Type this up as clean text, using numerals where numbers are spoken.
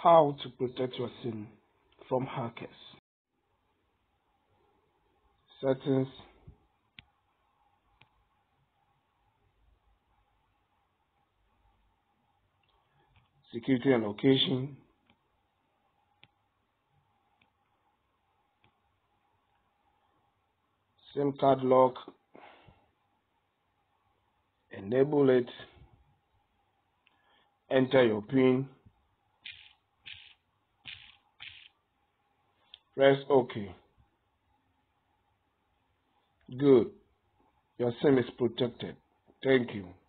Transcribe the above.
How to protect your SIM from hackers. Settings, security and location, SIM card lock, enable it, enter your PIN, press OK. Good. Your SIM is protected. Thank you.